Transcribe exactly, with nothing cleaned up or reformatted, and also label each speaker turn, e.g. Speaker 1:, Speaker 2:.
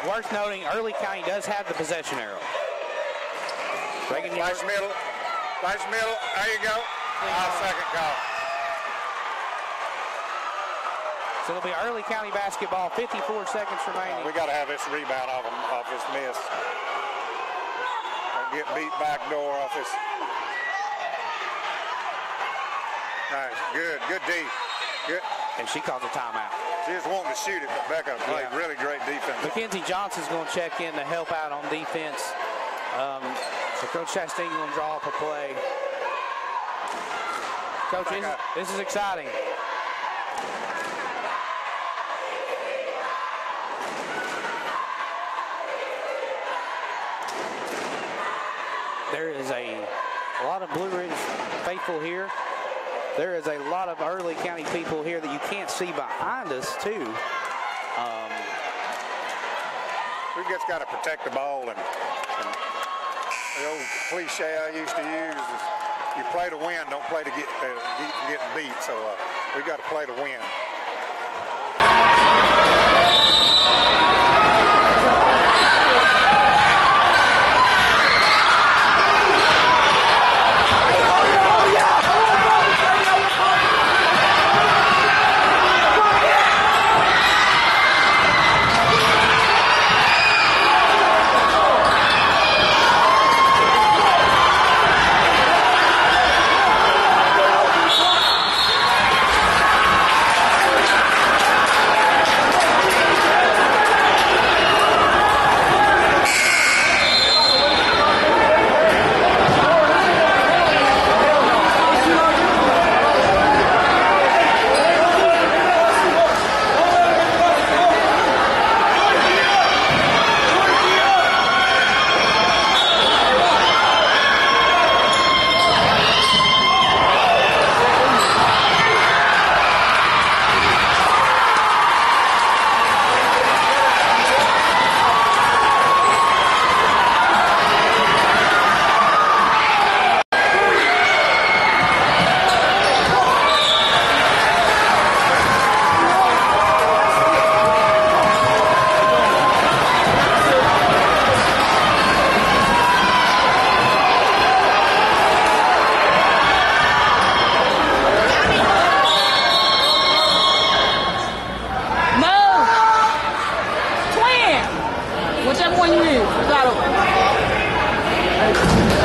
Speaker 1: worth noting, Early County does have the possession arrow.
Speaker 2: Nice middle. Nice middle. There you go. Our second call.
Speaker 1: So it'll be Early County basketball, fifty-four seconds remaining.
Speaker 2: We got to have this rebound off, him, off this miss. Don't get beat back door off this. Nice. Good. Good D. Good.
Speaker 1: And she calls a timeout.
Speaker 2: She just wanted to shoot it, but Becca played yeah. really great defense.
Speaker 1: Mackenzie Johnson's going to check in to help out on defense. Um, so Coach Chastain going to draw up a play. Coach, this, this is exciting. There is a, a lot of Blue Ridge faithful here. There is a lot of Early County people here that you can't see behind us, too. Um,
Speaker 2: We've just got to protect the ball. And, and the old cliche I used to use is you play to win, don't play to get, uh, get getting beat. So uh, we've got to play to win.
Speaker 3: Whichever one you use, you got it.